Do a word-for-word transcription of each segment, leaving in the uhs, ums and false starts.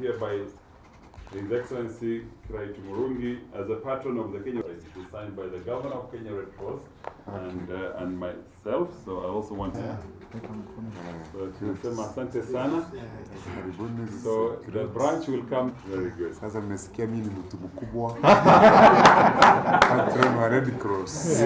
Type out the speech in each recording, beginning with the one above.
Hereby, His Excellency Kirai Murungi, as a patron of the Kenya Red Cross, signed by the Governor of Kenya Red Cross and uh, and myself. So I also want to. Tunasema asante sana. So the branch will come. Very good. Sasa mmesikia mimi ni mtu mkubwa. Patron wa Red Cross.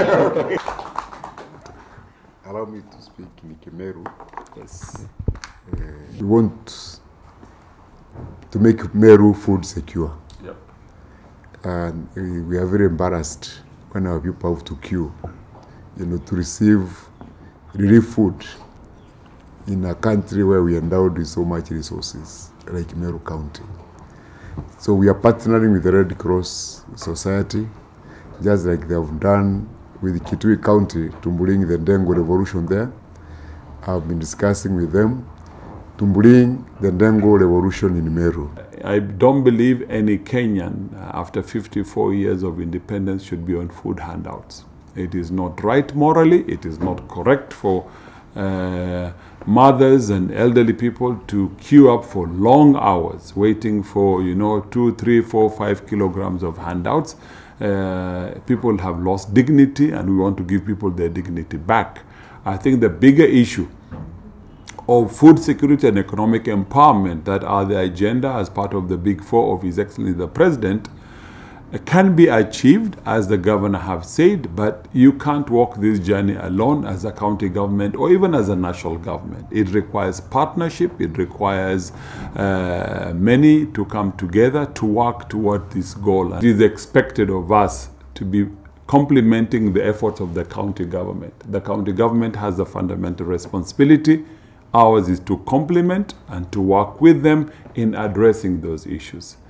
Allow me to speak in Kimeru. Yes. Uh, we want to make Meru food secure. Yep. And we, we are very embarrassed when our people have to queue, you know, to receive relief food in a country where we are endowed with so much resources, like Meru County. So we are partnering with the Red Cross Society, just like they have done with Kitui County to bring the Ndengo revolution there. I've been discussing with them to bring the Ndengo revolution in Meru. I don't believe any Kenyan, uh, after fifty-four years of independence, should be on food handouts. It is not right morally, it is not correct for uh, mothers and elderly people to queue up for long hours waiting for, you know, two, three, four, five kilograms of handouts. Uh, people have lost dignity and we want to give people their dignity back. I think the bigger issue of food security and economic empowerment that are the agenda as part of the big four of His Excellency the President uh, can be achieved, as the governor have said, but you can't walk this journey alone as a county government or even as a national government. It requires partnership, it requires uh, many to come together to work toward this goal. It is expected of us to be complementing the efforts of the county government. The county government has a fundamental responsibility. Ours is to complement and to work with them in addressing those issues.